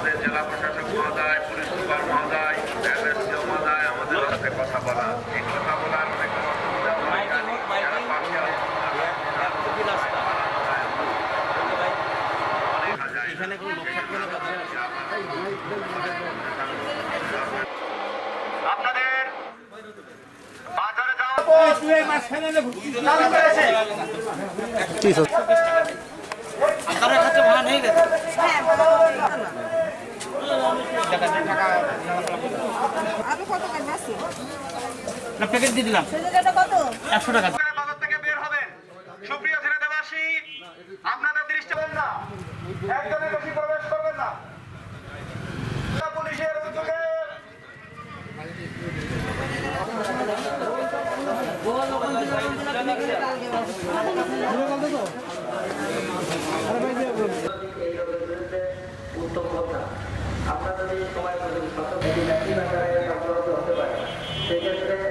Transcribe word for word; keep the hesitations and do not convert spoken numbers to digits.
আমাদের জেলা প্রশাসক মহোদয়, পুলিশ সুপার মহোদয়, এসএসসিও মহোদয় আমাদের সাথে কথা বলা, এই কথা বলার অনেক এখানে কোনো লোক থাকবে না। আপনাদের বাজারে যাওয়া আপনার কাছে ভাড়া নেই গেছে না প্যাকেট দিয়ে দিলাম একশো টাকা। বাজার থেকে বের হবেন সুপ্রিয় ছেলেদেবাসী, আপনাদের দৃষ্টি দেন না, একজনের বেশি প্রবেশ করবেন না। পুলিশের উদ্যোগে উত্তম কথা। আপনারা যদি সময় সচেতন হতে পারে সেক্ষেত্রে